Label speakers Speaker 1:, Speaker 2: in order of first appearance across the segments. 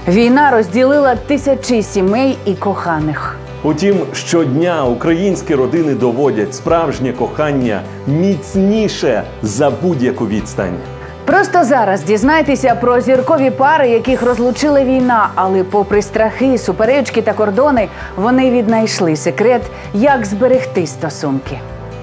Speaker 1: Війна розділила тисячі сімей і коханих.
Speaker 2: Утім, щодня українські родини доводять справжнє кохання міцніше за будь-яку відстань.
Speaker 1: Просто зараз дізнайтеся про зіркові пари, яких розлучила війна, але попри страхи, суперечки та кордони, вони віднайшли секрет, як зберегти стосунки.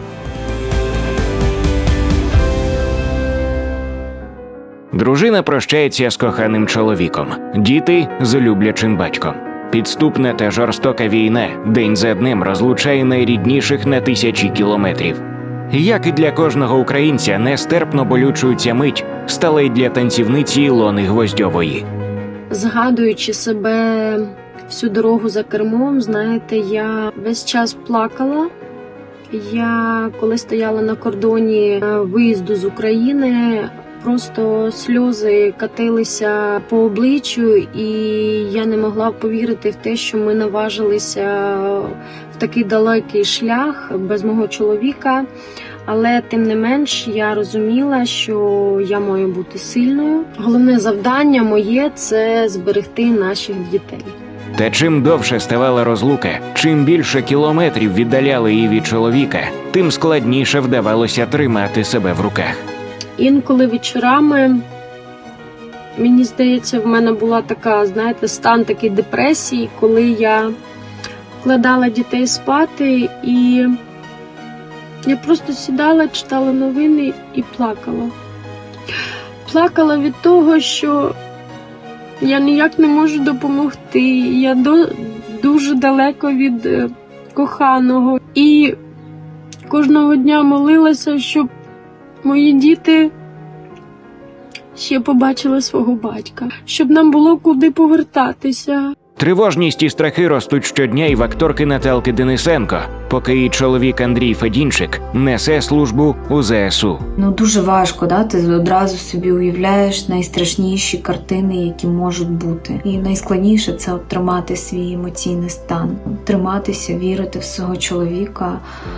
Speaker 3: Дружина прощається з коханим чоловіком, діти – з люблячим батьком. Підступна та жорстока війна день за днем розлучає найрідніших на тисячі кілометрів. Як і для кожного українця, нестерпно болючою ця мить стала й для танцівниці Ілони Гвоздьової.
Speaker 4: Згадуючи себе всю дорогу за кермом, знаєте, я весь час плакала. Я, коли стояла на кордоні виїзду з України, просто сльози катилися по обличчю, і я не могла повірити в те, що ми наважилися в такий далекий шлях без мого чоловіка. Але тим не менш я розуміла, що я маю бути сильною. Головне завдання моє – це зберегти наших дітей.
Speaker 3: Та чим довше ставала розлука, чим більше кілометрів віддаляли її від чоловіка, тим складніше вдавалося тримати себе в руках.
Speaker 4: Інколи вечорами, мені здається, в мене була така, знаєте, стан такий депресії, коли я вкладала дітей спати, і я просто сідала, читала новини і плакала. Плакала від того, що я ніяк не можу допомогти, я дуже далеко від коханого. І кожного дня молилася, щоб мої діти ще побачили свого батька, щоб нам було куди повертатися.
Speaker 3: Тривожність і страхи ростуть щодня і в акторки Наталки Денисенко, поки її чоловік Андрій Федінчик несе службу у ЗСУ.
Speaker 5: Дуже важко, ти одразу собі уявляєш найстрашніші картини, які можуть бути. І найскладніше – це тримати свій емоційний стан. Триматися, вірити в свого чоловіка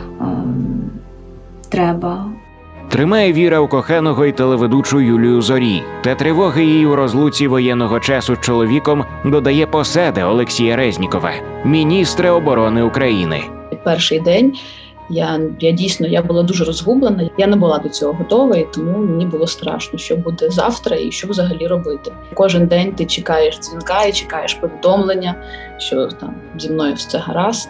Speaker 5: треба.
Speaker 3: Тримає віра у коханого й телеведучу Юлію Зорій. Та тривоги її у розлуці воєнного часу з чоловіком додає посада Олексія Резнікова, міністра оборони України.
Speaker 6: Перший день я була дуже розгублена. Я не була до цього готова, і тому мені було страшно, що буде завтра і що взагалі робити. Кожен день ти чекаєш дзвінка і чекаєш повідомлення, що там зі мною все гаразд.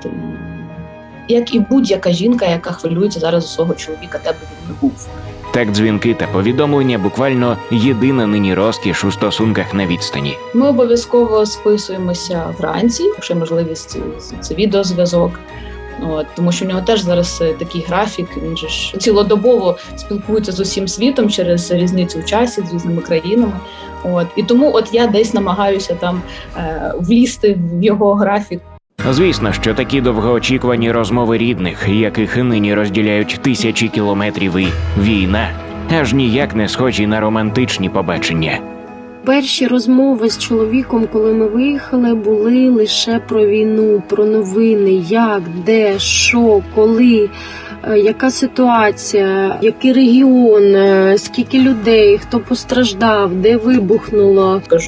Speaker 6: Як і будь-яка жінка, яка хвилюється зараз за свого чоловіка, де б він не був.
Speaker 3: Так дзвінки та повідомлення буквально єдина нині розкіш у стосунках на відстані.
Speaker 6: Ми обов'язково списуємося вранці, якщо можливість, це відеозв'язок. Тому що в нього теж зараз такий графік, він же ж цілодобово спілкується з усім світом через різницю в часі, з різними країнами. І тому я десь намагаюся там влізти в його графік.
Speaker 3: Звісно, що такі довгоочікувані розмови рідних, яких нині розділяють тисячі кілометрів, і війна, аж ніяк не схожі на романтичні побачення.
Speaker 4: Перші розмови з чоловіком, коли ми виїхали, були лише про війну, про новини, як, де, що, коли, яка ситуація, який регіон, скільки людей, хто постраждав, де вибухнуло.
Speaker 6: Кажу,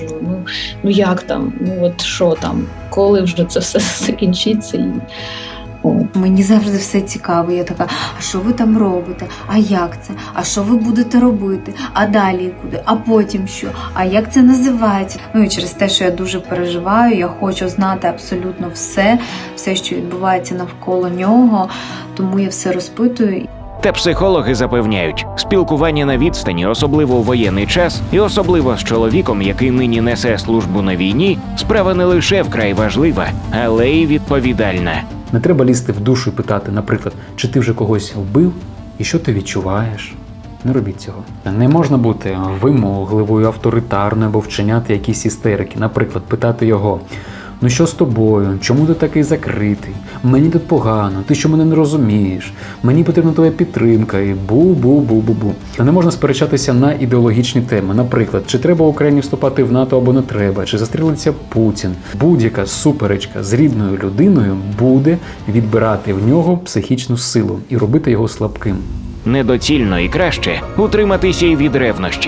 Speaker 6: як там, що там, коли вже це все закінчиться.
Speaker 5: Мені завжди все цікаво. Я така, а що ви там робите? А як це? А що ви будете робити? А далі куди? А потім що? А як це називається? І через те, що я дуже переживаю, я хочу знати абсолютно все, що відбувається навколо нього, тому я все розпитую.
Speaker 3: Та психологи запевняють, спілкування на відстані, особливо у воєнний час, і особливо з чоловіком, який нині несе службу на війні, справа не лише вкрай важлива, але й відповідальна.
Speaker 7: Не треба лізти в душу і питати, наприклад, чи ти вже когось вбив і що ти відчуваєш. Не робіть цього. Не можна бути вимогливою, авторитарною або вчиняти якісь істерики. Наприклад, питати його: ну що з тобою? Чому ти такий закритий? Мені тут погано, ти що мене не розумієш? Мені потрібна твоя підтримка і бу-бу-бу-бу-бу. Та не можна сперечатися на ідеологічні теми. Наприклад, чи треба Україні вступати в НАТО або не треба, чи застрілиться Путін. Будь-яка суперечка з рідною людиною буде відбирати в нього психічну силу і робити його слабким.
Speaker 3: Недоцільно і краще утриматися й від ревнощів.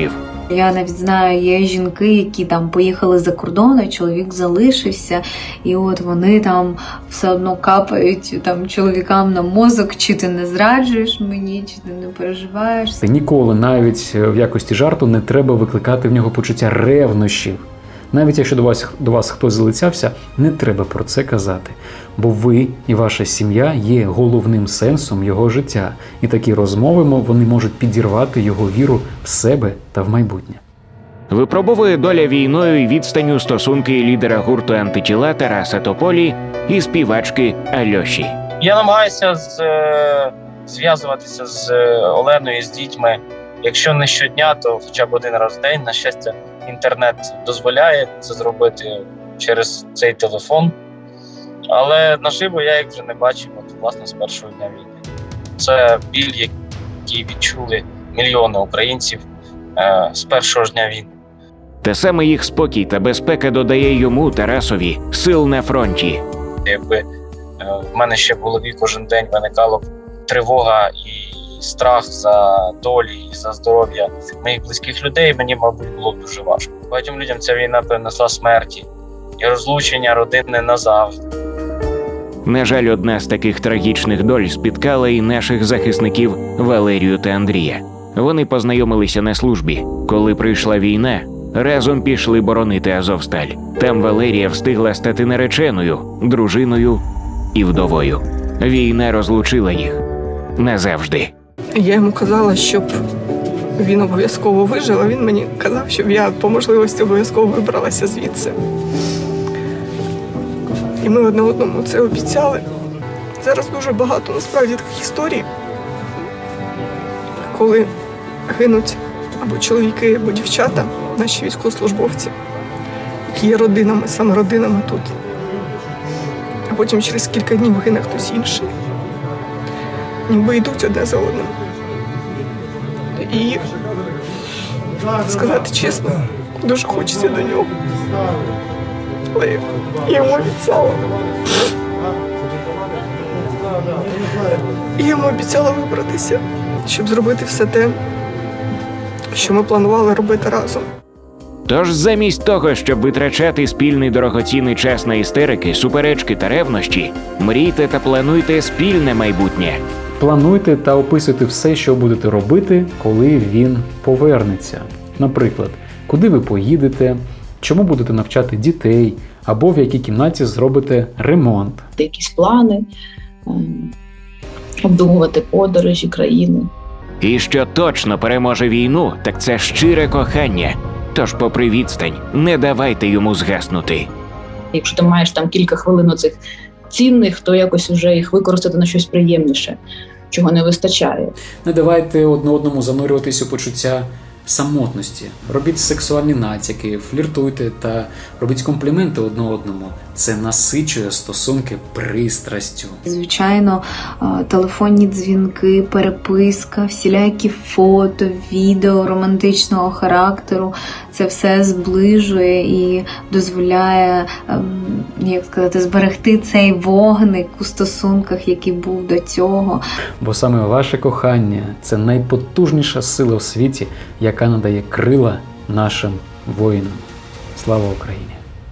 Speaker 5: Я навіть знаю, є жінки, які там поїхали за кордон, а чоловік залишився, і от вони там все одно капають там чоловікам на мозок, чи ти не зраджуєш мені, чи ти не переживаєш.
Speaker 7: Ніколи, навіть в якості жарту, не треба викликати в нього почуття ревнощів. Навіть якщо до вас хтось залицявся, не треба про це казати. Бо ви і ваша сім'я є головним сенсом його життя. І такі розмови, вони можуть підірвати його віру в себе та в майбутнє.
Speaker 3: Випробовує доля війною і відстанню стосунки лідера гурту «Антитіла» Тараса Тополі і співачки Альоші.
Speaker 8: Я намагаюся зв'язуватися з Оленою, з дітьми. Якщо не щодня, то хоча б один раз в день. На щастя, інтернет дозволяє це зробити через цей телефон. Але наживо я їх вже не бачив, власне, з першого дня війни. Це біль, який відчули мільйони українців з першого ж дня війни.
Speaker 3: Та саме їх спокій та безпека додає йому, Тарасові, сил на фронті.
Speaker 8: Якби в мене ще в голові кожен день виникала тривога і страх за долі і за здоров'я моїх близьких людей, мені, мабуть, було дуже важко. Багатьом людям ця війна принесла смерті і розлучення родини назавжди.
Speaker 3: На жаль, одна з таких трагічних доль спіткала і наших захисників Валерію та Андрія. Вони познайомилися на службі. Коли прийшла війна, разом пішли боронити Азовсталь. Там Валерія встигла стати нареченою, дружиною і вдовою. Війна розлучила їх назавжди.
Speaker 9: Я йому казала, щоб він обов'язково вижив, а він мені казав, щоб я по можливості обов'язково вибралася звідси. І ми одне одному це обіцяли. Зараз дуже багато, насправді, таких історій, коли гинуть або чоловіки, або дівчата, наші військовослужбовці, які є родинами, саме родинами тут. А потім через кілька днів гине хтось інший. Ніби йдуть одне за одним. І, сказати чесно, дуже хочеться до нього. Але я йому обіцяла. Я йому обіцяла вибратися, щоб зробити все те, що ми планували робити разом.
Speaker 3: Тож замість того, щоб витрачати спільний дорогоцінний час на істерики, суперечки та ревнощі, мрійте та плануйте спільне майбутнє.
Speaker 7: Плануйте та описуйте все, що будете робити, коли він повернеться. Наприклад, куди ви поїдете, чому будете навчати дітей, або в якій кімнаті зробите ремонт.
Speaker 6: Якісь плани, обдумувати подорожі, країни.
Speaker 3: І що точно переможе війну, так це щире кохання. Тож, попри відстань, не давайте йому згаснути.
Speaker 6: Якщо ти маєш там кілька хвилин оцих цінних, то якось вже їх використати на щось приємніше, чого не вистачає.
Speaker 7: Не давайте одне одному занурюватись у почуття самотності. Робіть сексуальні натяки, фліртуйте та робіть компліменти одне одному. Це насичує стосунки пристрастю.
Speaker 5: Звичайно, телефонні дзвінки, переписка, всілякі фото, відео романтичного характеру. Це все зближує і дозволяє, як сказати, зберегти цей вогник у стосунках, який був до цього.
Speaker 7: Бо саме ваше кохання – це найпотужніша сила в світі, яка надає крила нашим воїнам. Слава Україні!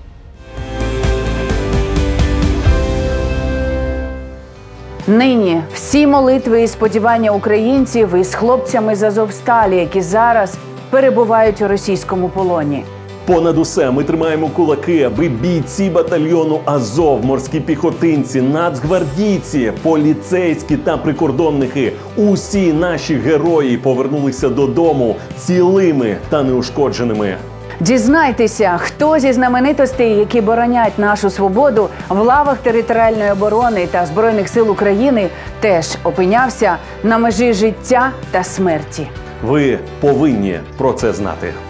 Speaker 1: Нині всі молитви і сподівання українців із хлопцями з Азовсталі, які зараз перебувають у російському полоні.
Speaker 2: Понад усе ми тримаємо кулаки, аби бійці батальйону «Азов», морські піхотинці, нацгвардійці, поліцейські та прикордонники, усі наші герої повернулися додому цілими та неушкодженими.
Speaker 1: Дізнайтеся, хто зі знаменитостей, які боронять нашу свободу в лавах територіальної оборони та Збройних сил України, теж опинявся на межі життя та смерті.
Speaker 2: Ви повинні про це знати.